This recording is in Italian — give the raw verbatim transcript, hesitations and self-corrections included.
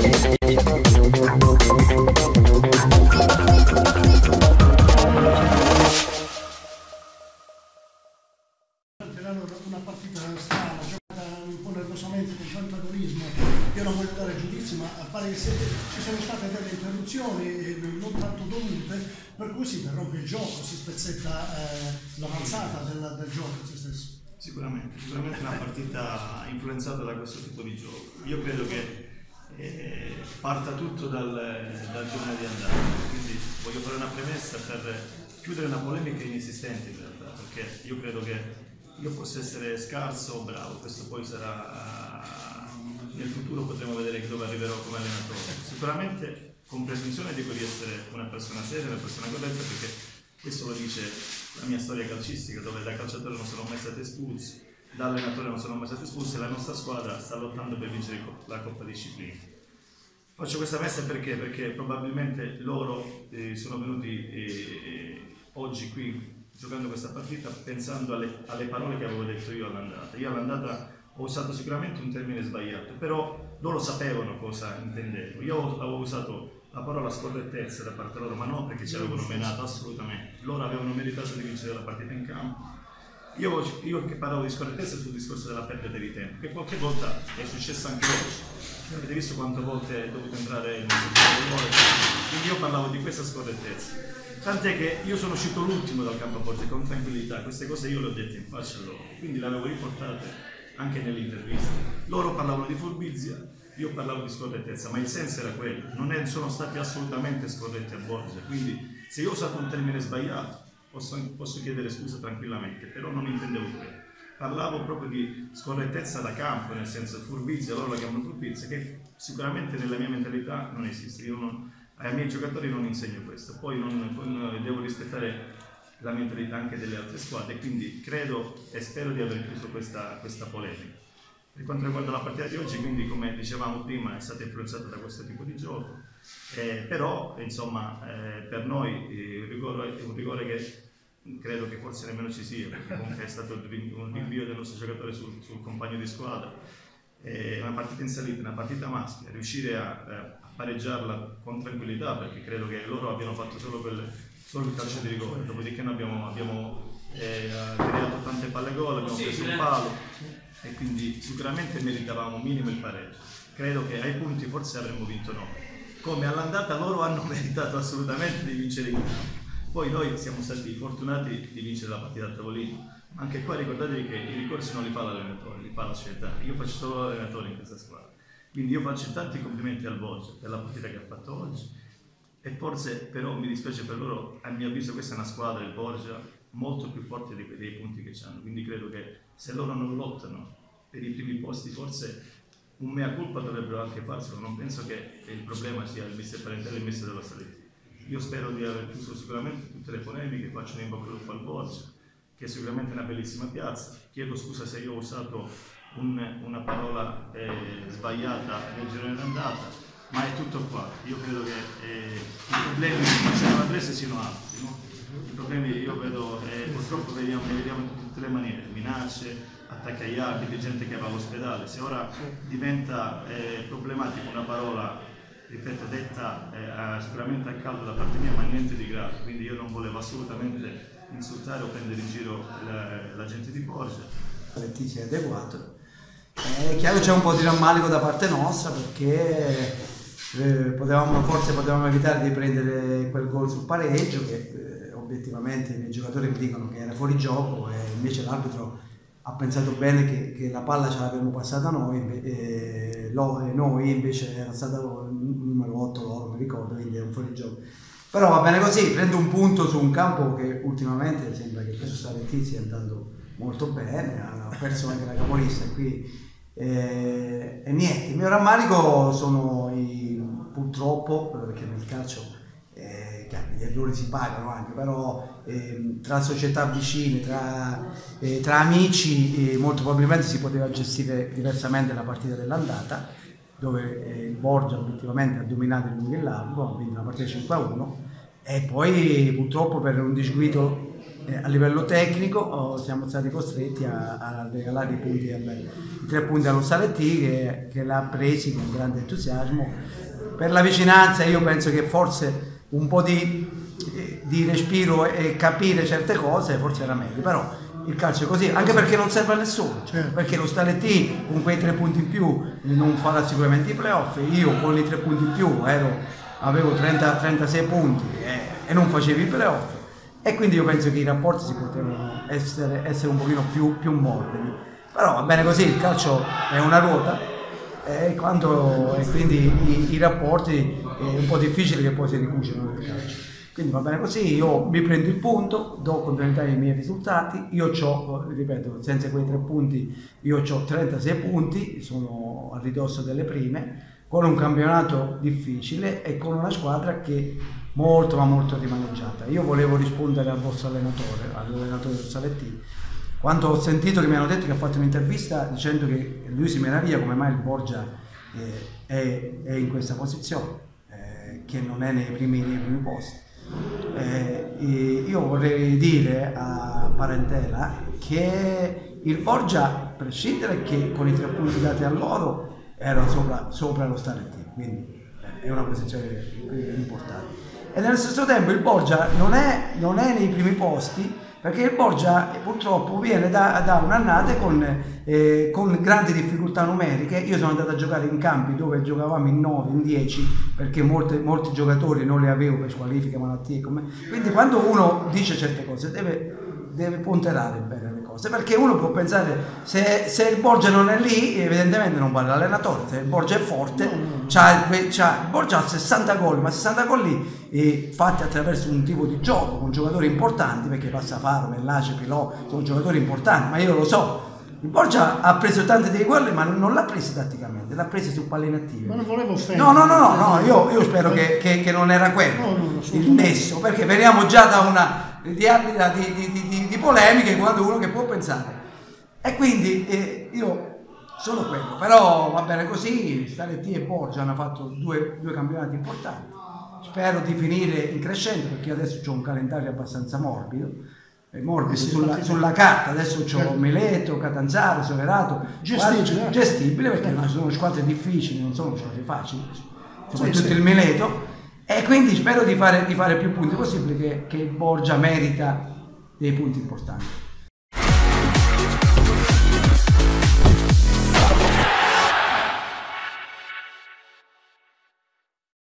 Una partita strana, giocata un po' nervosamente con tanto agonismo. Io non voglio dare giudizio, ma pare che ci siano state delle interruzioni non tanto dovute, per cui si interrompe il gioco, si spezzetta eh, l'avanzata del, del gioco in se stesso. Sicuramente, sicuramente una partita influenzata da questo tipo di gioco. Io credo che eh, parta tutto dal, dal giorno di andata, quindi voglio fare una premessa per chiudere una polemica inesistente in realtà, perché io credo che io posso essere scarso o bravo, questo poi sarà uh, nel futuro, potremo vedere dove arriverò come allenatore. Sicuramente con presunzione dico di essere una persona seria, una persona corretta, perché questo lo dice la mia storia calcistica, dove da calciatore non sono mai stato espulso, da allenatore non sono mai stato espulso e la nostra squadra sta lottando per vincere la Coppa Disciplina. Faccio questa messa perché? Perché probabilmente loro eh, sono venuti eh, oggi qui giocando questa partita pensando alle, alle parole che avevo detto io all'andata. Io all'andata ho usato sicuramente un termine sbagliato, però loro sapevano cosa intendevo. Io avevo usato la parola scorrettezza da parte loro, ma non perché ci avevano menato, assolutamente. Loro avevano meritato di vincere la partita in campo. Io, io che parlavo di scorrettezza sul discorso della perdita di tempo, che qualche volta è successo anche oggi. Avete visto quante volte è dovuto entrare il nostro, quindi io parlavo di questa scorrettezza. Tant'è che io sono uscito l'ultimo dal campo a porte con tranquillità, queste cose io le ho dette in faccia a loro, quindi le avevo riportate anche nell'intervista. Loro parlavano di furbizia, io parlavo di scorrettezza, ma il senso era quello, non è, sono stati assolutamente scorretti a Borgia, quindi se io ho usato un termine sbagliato posso, posso chiedere scusa tranquillamente, però non intendevo quello. Parlavo proprio di scorrettezza da campo, nel senso furbizia, loro la chiamano furbizia, che sicuramente nella mia mentalità non esiste. Io non, ai miei giocatori non insegno questo, poi non, non devo rispettare la mentalità anche delle altre squadre, quindi credo e spero di aver chiuso questa, questa polemica. Per quanto riguarda la partita di oggi, quindi come dicevamo prima è stata influenzata da questo tipo di gioco, eh, però insomma eh, per noi il rigore è un rigore che credo che forse nemmeno ci sia, perché comunque è stato un rinvio del nostro giocatore sul, sul compagno di squadra. È una partita in salita, una partita maschia, riuscire a, a pareggiarla con tranquillità, perché credo che loro abbiano fatto solo, quel, solo il calcio di rigore, dopodiché noi abbiamo, abbiamo eh, creato tante palle gol, abbiamo preso un palo e quindi sicuramente meritavamo minimo il pareggio. Credo che ai punti forse avremmo vinto noi, come all'andata loro hanno meritato assolutamente di vincere in campo. Poi noi siamo stati fortunati di vincere la partita a tavolino. Anche qua ricordatevi che i ricorsi non li fa l'allenatore, li fa la società. Io faccio solo l'allenatore in questa squadra. Quindi io faccio tanti complimenti al Borgia per la partita che ha fatto oggi. E forse però mi dispiace per loro, a mio avviso questa è una squadra, il Borgia, molto più forte dei, dei punti che hanno. Quindi credo che se loro non lottano per i primi posti, forse un mea culpa dovrebbero anche farselo. Non penso che il problema sia il mister Parentelli e il mister della Saletta. Io spero di aver chiuso sicuramente tutte le polemiche, faccio un in bocca al lupo al Borgia, che è sicuramente una bellissima piazza. Chiedo scusa se io ho usato un, una parola eh, sbagliata nel girone d'andata, ma è tutto qua. Io credo che eh, i problemi che c'è all'Andrese siano altri, no? I problemi io vedo, eh, purtroppo vediamo, ne vediamo in tutte le maniere, minacce, attacchi agli arbitri, gente che va all'ospedale. Se ora diventa eh, problematica una parola, ripeto, detta eh, sicuramente a caldo da parte mia, ma niente di grave, quindi io non volevo assolutamente insultare o prendere in giro la, la gente di Borgia. Letizia è adeguato. È chiaro che c'è un po' di rammarico da parte nostra, perché eh, potevamo, forse potevamo evitare di prendere quel gol sul pareggio, che eh, obiettivamente i miei giocatori mi dicono che era fuori gioco, e invece l'arbitro ha pensato bene che, che la palla ce l'abbiamo passata noi, e, lo, e noi invece era stato il numero otto loro, mi ricordo, quindi è un fuorigioco. Però va bene così, prendo un punto su un campo che ultimamente sembra che questo Salentino stia andando molto bene, ha perso anche la capolista qui, e, e niente, il mio rammarico sono i, purtroppo, perché nel calcio eh, gli errori si pagano anche, però eh, tra società vicine, tra, eh, tra amici, eh, molto probabilmente si poteva gestire diversamente la partita dell'andata, dove eh, il Borgia obiettivamente ha dominato il lungo e il largo, ha vinto una partita cinque a uno, e poi purtroppo per un disguido eh, a livello tecnico oh, siamo stati costretti a, a regalare i, punti al, i tre punti allo Saletti che, che l'ha presi con grande entusiasmo. Per la vicinanza io penso che forse un po' di, di respiro e capire certe cose forse era meglio, però il calcio è così, anche perché non serve a nessuno, certo. Perché lo Staletti con quei tre punti in più non farà sicuramente i playoff, io con i tre punti in più ero, avevo trenta, trentasei punti e, e non facevo i playoff, e quindi io penso che i rapporti si potevano essere, essere un pochino più, più morbidi, però va bene così, il calcio è una ruota e, quando, e quindi i, i rapporti è un po' difficile che poi si ricucino nel calcio. Quindi va bene così, io mi prendo il punto, do continuità ai miei risultati, io ho, ripeto, senza quei tre punti, io ho trentasei punti, sono a ridosso delle prime, con un campionato difficile e con una squadra che molto ma molto rimaneggiata. Io volevo rispondere al vostro allenatore, all'allenatore del Saletti, quando ho sentito che mi hanno detto che ha fatto un'intervista dicendo che lui si meraviglia come mai il Borgia eh, è, è in questa posizione, eh, che non è nei primi, nei primi posti. Eh, io vorrei dire a parentela che il Borgia, a prescindere che con i tre punti dati a loro, era sopra, sopra lo Staletti, quindi è una posizione importante. E nello stesso tempo il Borgia non è, non è nei primi posti, perché il Borgia purtroppo viene da, da un'annata con, eh, con grandi difficoltà numeriche. Io sono andato a giocare in campi dove giocavamo in nove, in dieci, perché molte, molti giocatori non li avevo per squalifiche, malattie, come... quindi quando uno dice certe cose deve, deve ponderare bene le cose, perché uno può pensare se, se il Borgia non è lì evidentemente non vale l'allenatore, se il Borgia è forte, c'ha, c'ha, il Borgia ha sessanta gol, ma sessanta gol lì e fatti attraverso un tipo di gioco con giocatori importanti, perché Passafaro, Mellace, Pilò sono giocatori importanti, ma io lo so, il Borgia ha preso tanti dei gol ma non l'ha preso tatticamente, l'ha preso su palle inattive. Ma non volevo offendere. No, no, no, no, no, io, io spero che, che, che non era quello no, no, il nesso, perché veniamo già da una di, di, di, di, di polemiche quando uno che può pensare. E quindi eh, io sono quello, però va bene così, Staletti e Borgia hanno fatto due, due campionati importanti. Spero di finire in crescendo perché adesso ho un calendario abbastanza morbido, morbido sì, sulla, sulla carta, adesso ho certo. Mileto, Catanzaro, Soverato, gestibile, gestibile perché certo. sono squadre difficili, non sono squadre facili, soprattutto sì, sì. il Mileto, e quindi spero di fare, di fare più punti possibili, che, che il Borgia merita dei punti importanti.